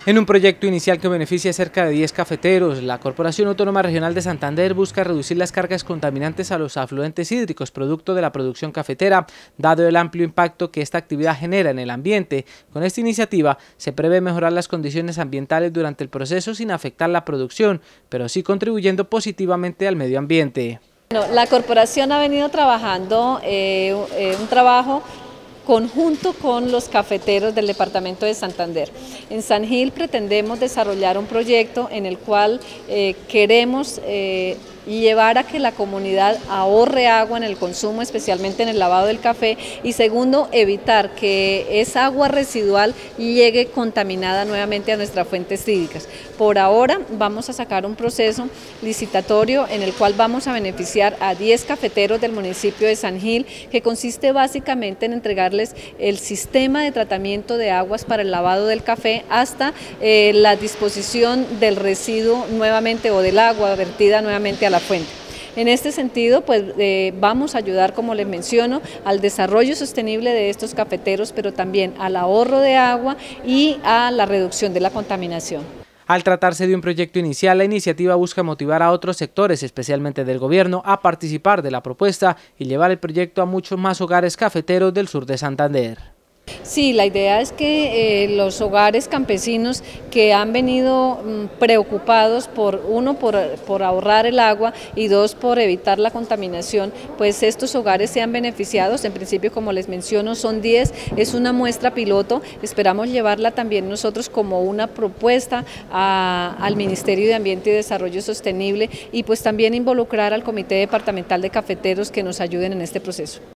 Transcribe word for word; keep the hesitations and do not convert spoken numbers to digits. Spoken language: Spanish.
En un proyecto inicial que beneficia a cerca de diez cafeteros, la Corporación Autónoma Regional de Santander busca reducir las cargas contaminantes a los afluentes hídricos producto de la producción cafetera, dado el amplio impacto que esta actividad genera en el ambiente. Con esta iniciativa se prevé mejorar las condiciones ambientales durante el proceso sin afectar la producción, pero sí contribuyendo positivamente al medio ambiente. Bueno, la corporación ha venido trabajando eh, eh, un trabajo conjunto con los cafeteros del departamento de Santander. En San Gil pretendemos desarrollar un proyecto en el cual eh, queremos eh, llevar a que la comunidad ahorre agua en el consumo, especialmente en el lavado del café, y segundo, evitar que esa agua residual llegue contaminada nuevamente a nuestras fuentes hídricas. Por ahora vamos a sacar un proceso licitatorio en el cual vamos a beneficiar a diez cafeteros del municipio de San Gil, que consiste básicamente en entregarles el sistema de tratamiento de aguas para el lavado del café hasta eh, la disposición del residuo nuevamente o del agua vertida nuevamente a la fuente. En este sentido, pues eh, vamos a ayudar, como les menciono, al desarrollo sostenible de estos cafeteros, pero también al ahorro de agua y a la reducción de la contaminación. Al tratarse de un proyecto inicial, la iniciativa busca motivar a otros sectores, especialmente del gobierno, a participar de la propuesta y llevar el proyecto a muchos más hogares cafeteros del sur de Santander. Sí, la idea es que eh, los hogares campesinos que han venido mm, preocupados por, uno, por, por ahorrar el agua y dos, por evitar la contaminación, pues estos hogares sean beneficiados. En principio, como les menciono, son diez, es una muestra piloto, esperamos llevarla también nosotros como una propuesta a, al Ministerio de Ambiente y Desarrollo Sostenible y pues también involucrar al Comité Departamental de Cafeteros que nos ayuden en este proceso.